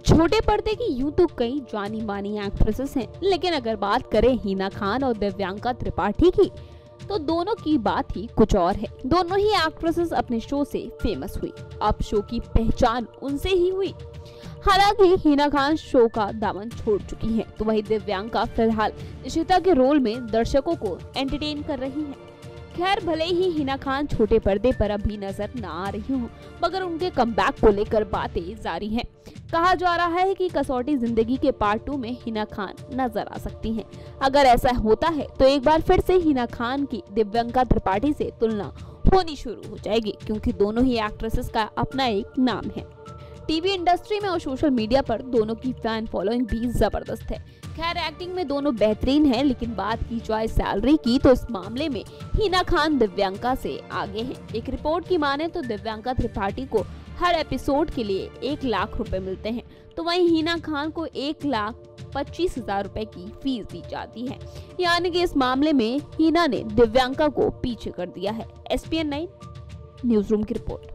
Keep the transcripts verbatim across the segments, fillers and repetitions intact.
छोटे पर्दे की यूं तो कई जानी मानी एक्ट्रेसेस हैं, लेकिन अगर बात करें हिना खान और दिव्यांका त्रिपाठी की, तो दोनों की बात ही कुछ और है। दोनों ही एक्ट्रेसेस अपने शो से फेमस हुई। अब शो की पहचान उनसे ही हुई। हालांकि हिना खान शो का दामन छोड़ चुकी हैं, तो वहीं दिव्यांका फिलहाल निशिता के रोल में दर्शकों को एंटरटेन कर रही हैं। खैर, भले ही हिना खान छोटे पर्दे पर अभी नजर न आ रही हो, मगर उनके कमबैक को लेकर बातें जारी हैं। कहा जा रहा है कि कसौटी जिंदगी के पार्ट टू में हिना खान नजर आ सकती हैं। अगर ऐसा होता है तो एक बार फिर से हिना खान की दिव्यांका त्रिपाठी से तुलना होनी शुरू हो जाएगी, क्योंकि दोनों ही एक्ट्रेसेस का अपना एक नाम है। टीवी इंडस्ट्री में और सोशल मीडिया पर दोनों की फैन फॉलोइंग भी जबरदस्त है। खैर, एक्टिंग में दोनों बेहतरीन हैं, लेकिन बात की जाए सैलरी की तो इस मामले में हिना खान दिव्यांका से आगे हैं। एक रिपोर्ट की माने तो दिव्यांका त्रिपाठी को हर एपिसोड के लिए एक लाख रुपए मिलते हैं, तो वहीं हिना खान को एक लाख पच्चीस हजार रुपए की फीस दी जाती है। यानी कि इस मामले में हिना ने दिव्यांका को पीछे कर दिया है। S P N nine news room की report.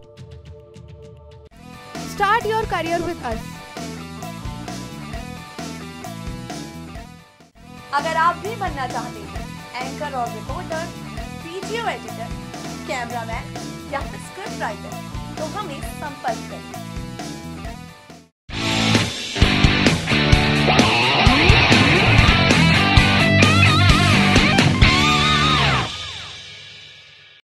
Start your career with us. अगर आप भी बनना चाहते हैं एंकर और रिपोर्टर, वीडियो एडिटर, कैमरामैन या फिर स्क्रिप्ट राइटर, तो हमें संपर्क करें।